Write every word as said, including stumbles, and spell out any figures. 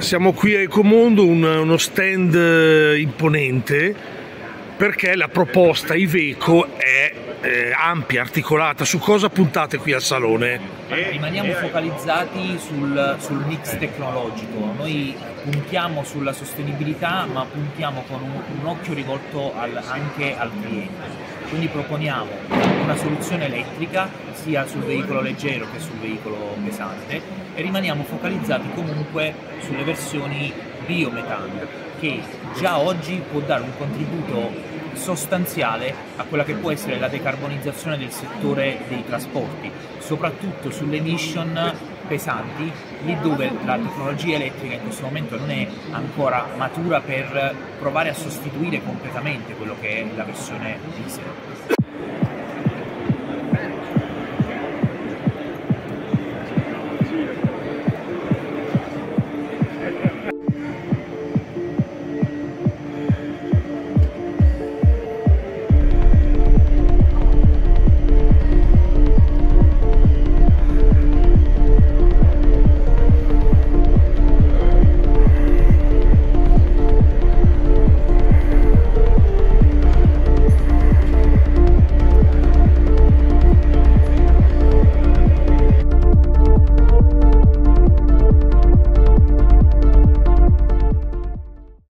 Siamo qui a Ecomondo, un, uno stand imponente, perché la proposta Iveco è eh, ampia, articolata. Su cosa puntate qui al salone? Rimaniamo focalizzati sul, sul mix tecnologico. Noi puntiamo sulla sostenibilità, ma puntiamo con un, un occhio rivolto al, anche al cliente. Quindi proponiamo una soluzione elettrica sia sul veicolo leggero che sul veicolo pesante e rimaniamo focalizzati comunque sulle versioni biometano, che già oggi può dare un contributo sostanziale a quella che può essere la decarbonizzazione del settore dei trasporti, soprattutto sulle emission pesanti, lì dove la tecnologia elettrica in questo momento non è ancora matura per provare a sostituire completamente quello che è la versione diesel.